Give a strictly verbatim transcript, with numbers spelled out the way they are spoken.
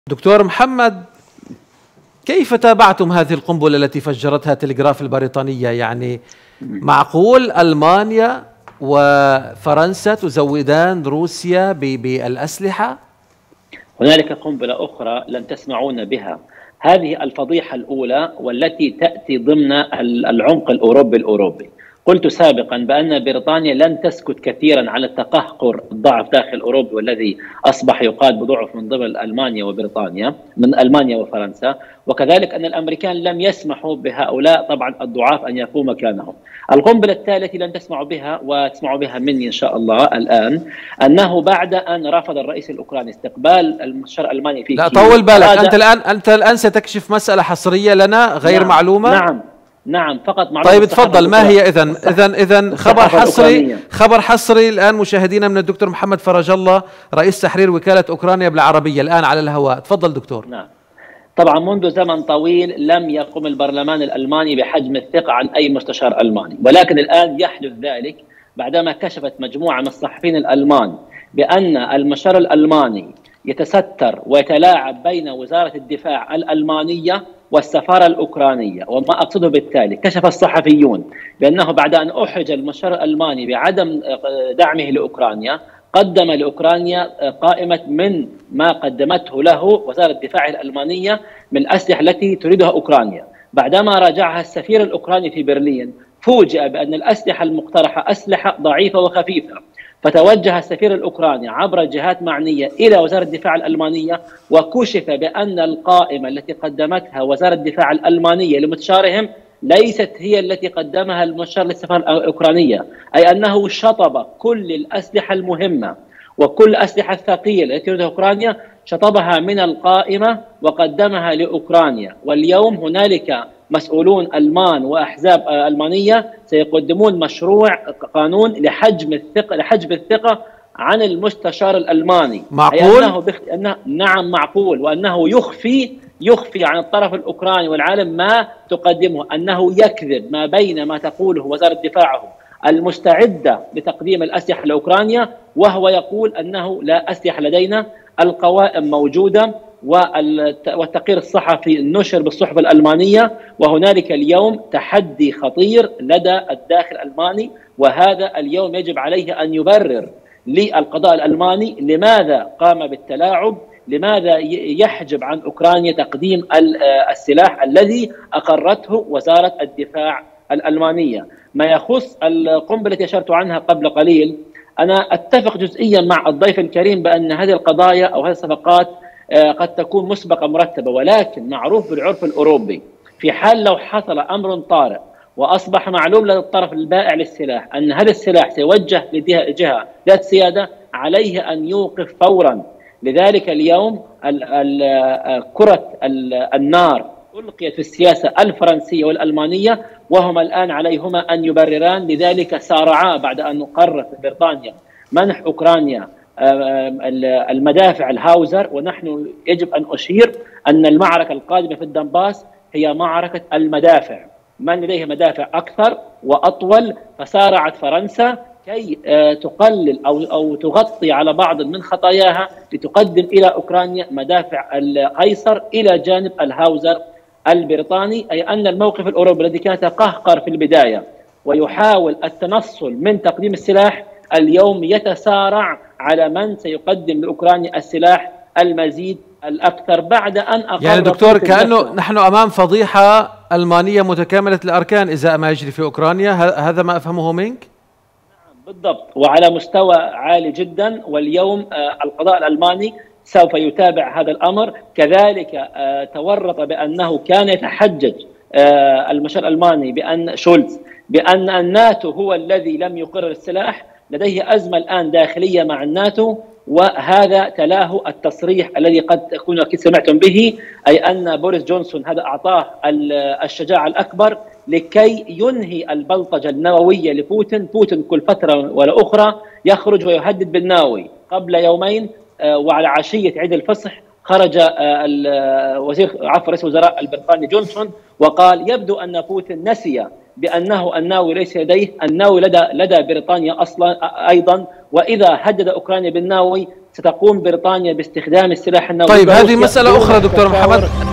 دكتور محمد، كيف تابعتم هذه القنبلة التي فجرتها تلغراف البريطانية؟ يعني معقول ألمانيا وفرنسا تزودان روسيا بالأسلحة؟ هنالك قنبلة أخرى لن تسمعون بها. هذه الفضيحة الأولى والتي تأتي ضمن العمق الأوروبي الأوروبي. قلت سابقا بأن بريطانيا لن تسكت كثيرا على التقهقر الضعف داخل أوروبا والذي أصبح يقاد بضعف من قبل ألمانيا وبريطانيا من ألمانيا وفرنسا، وكذلك أن الأمريكان لم يسمحوا بهؤلاء طبعا الضعاف أن يقوموا مكانهم. القنبلة الثالثة التي لن تسمعوا بها وتسمعوا بها مني إن شاء الله الآن، أنه بعد أن رفض الرئيس الأوكراني استقبال المستشار الألماني في لا طول بالك، أنت الآن أنت الآن ستكشف مسألة حصرية لنا غير نعم معلومة. نعم نعم فقط معلومة. طيب تفضل، ما هي إذن إذن إذن خبر حصري خبر حصري الآن مشاهدينا من الدكتور محمد فرج الله رئيس تحرير وكالة أوكرانيا بالعربية الآن على الهواء. تفضل دكتور. نعم طبعا منذ زمن طويل لم يقم البرلمان الألماني بحجم الثقة عن أي مستشار ألماني، ولكن الآن يحدث ذلك بعدما كشفت مجموعة من الصحفيين الألمان بأن المستشار الألماني يتستر ويتلاعب بين وزارة الدفاع الألمانية والسفارة الأوكرانية. وما أقصده بالتالي، كشف الصحفيون بأنه بعد أن أحرج المستشار الألماني بعدم دعمه لأوكرانيا، قدم لأوكرانيا قائمة من ما قدمته له وزارة الدفاع الألمانية من الأسلحة التي تريدها أوكرانيا. بعدما راجعها السفير الأوكراني في برلين فوجئ بأن الأسلحة المقترحة أسلحة ضعيفة وخفيفة، فتوجه السفير الأوكراني عبر جهات معنية إلى وزارة الدفاع الألمانية، وكشف بأن القائمة التي قدمتها وزارة الدفاع الألمانية لمستشارهم ليست هي التي قدمها المستشار للسفارة الأوكرانية، أي أنه شطب كل الأسلحة المهمة وكل الأسلحة الثقيلة التي تريدها أوكرانيا، شطبها من القائمة وقدمها لأوكرانيا. واليوم هنالك مسؤولون ألمان وأحزاب ألمانية سيقدمون مشروع قانون لحجم الثقة لحجب الثقة عن المستشار الألماني. معقول؟ أنه بخ... أنه نعم معقول، وأنه يخفي يخفي عن الطرف الأوكراني والعالم ما تقدمه، أنه يكذب ما بين ما تقوله وزارة دفاعه المستعدة لتقديم الأسلحة لأوكرانيا، وهو يقول أنه لا أسلحة لدينا، القوائم موجودة والتقرير الصحفي نشر بالصحف الألمانية. وهنالك اليوم تحدي خطير لدى الداخل الألماني، وهذا اليوم يجب عليه أن يبرر للقضاء الألماني لماذا قام بالتلاعب، لماذا يحجب عن أوكرانيا تقديم السلاح الذي أقرته وزارة الدفاع الألمانية. ما يخص القنبلة التي أشرت عنها قبل قليل، أنا أتفق جزئيا مع الضيف الكريم بأن هذه القضايا أو هذه الصفقات قد تكون مسبقة مرتبة، ولكن معروف بالعرف الأوروبي في حال لو حصل أمر طارئ وأصبح معلوم لدى الطرف البائع للسلاح أن هذا السلاح سيوجه لجهة ذات سيادة، عليه أن يوقف فورا. لذلك اليوم كرة النار ألقيت في السياسة الفرنسية والألمانية، وهما الآن عليهما أن يبرران. لذلك سارعا بعد أن قررت بريطانيا منح أوكرانيا المدافع الهاوزر، ونحن يجب أن أشير أن المعركة القادمة في الدنباس هي معركة المدافع، من لديه مدافع أكثر وأطول، فسارعت فرنسا كي تقلل أو أو تغطي على بعض من خطاياها لتقدم إلى أوكرانيا مدافع القيصر إلى جانب الهاوزر البريطاني. أي أن الموقف الأوروبي الذي كان يتقهقر في البداية ويحاول التنصل من تقديم السلاح اليوم يتسارع على من سيقدم لأوكرانيا السلاح المزيد الأكثر بعد أن أقر. يعني دكتور كأنه نحن أمام فضيحة ألمانية متكاملة الأركان إذا ما يجري في أوكرانيا، هذا ما أفهمه منك؟ بالضبط، وعلى مستوى عالي جدا. واليوم القضاء الألماني سوف يتابع هذا الأمر. كذلك تورط بأنه كان يتحجج المستشار الألماني بأن شولتز بأن الناتو هو الذي لم يقرر السلاح. لديه أزمة الآن داخلية مع الناتو، وهذا تلاه التصريح الذي قد تكون أكيد سمعتم به، أي أن بوريس جونسون هذا أعطاه الشجاعة الأكبر لكي ينهي البلطجة النووية لبوتين. بوتين كل فترة ولا أخرى يخرج ويهدد بالناوي. قبل يومين وعلى عشية عيد الفصح خرج وزير عفوا رئيس الوزراء البريطاني جونسون وقال يبدو أن بوتين نسي بأنه الناوي ليس لديه، الناوي لدى لدى بريطانيا أصلا أيضا، وإذا هدد أوكرانيا بالناوي ستقوم بريطانيا باستخدام السلاح النووي. طيب هذه مسألة أخرى دكتور محمد.